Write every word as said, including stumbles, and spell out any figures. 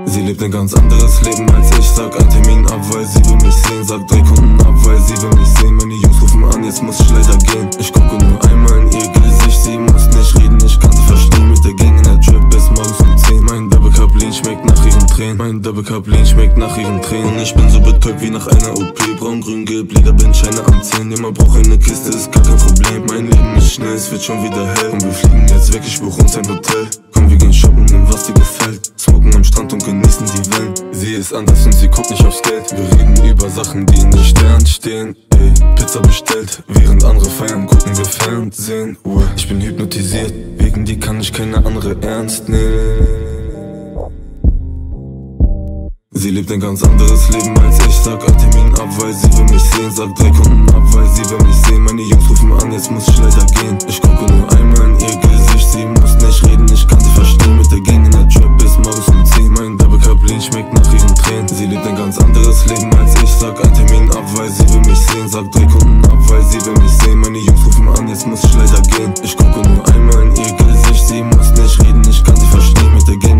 Sie lebt ein ganz anderes Leben als ich. Sag ein Termin ab, weil sie will mich sehen. Sag drei Kunden ab, weil sie will mich sehen. Meine Jungs rufen an, jetzt muss ich leider gehen. Ich gucke nur einmal in ihr Gesicht. Sie muss nicht reden, ich kann sie verstehen. Mit der Gang in der Trap bis morgens um zehn. Mein Double Cup Lean schmeckt nach ihren Tränen. Mein Double Cup Lean schmeckt nach ihren Tränen. Und ich bin so betäubt wie nach einer O P. Braun, grün, gelb, lila, bin Scheine am Zählen. Jemand braucht eine Kiste, ist gar kein Problem. Mein Leben ist schnell, es wird schon wieder hell. Und wir fliegen jetzt weg, ich buch uns ein Hotel. Komm, wir gehen shoppen, nimm was dir gefällt. Smoken am Strand und genießen die Wellen. Sie ist anders und sie guckt nicht aufs Geld. Wir reden über Sachen, die in den Sternen stehen. Ey, Pizza bestellt, während andere feiern, gucken wir Fernsehen. Uh, ich bin hypnotisiert, wegen die kann ich keine andere ernst nehmen. Sie lebt ein ganz anderes Leben als ich. Sag ein Termin ab, weil sie will mich sehen. Sag drei Kunden ab, weil sie will mich sehen. Meine Jungs rufen an, jetzt muss ich leider gehen. Ich gucke nur einmal in ihr Gesicht. Sie muss nicht reden, ich kann sie verstehen. Mit der Gang in der Trap bis morgens um zehn. Mein Double Cup Lean schmeckt nach ihren Tränen. Sie lebt ein ganz anderes Leben als ich. Sag ein Termin ab, weil sie will mich sehen. Sag drei Kunden ab, weil sie will mich sehen. Meine Jungs rufen an, jetzt muss ich leider gehen. Ich gucke nur einmal in ihr Gesicht. Sie muss nicht reden, ich kann sie verstehen. Mit der Gang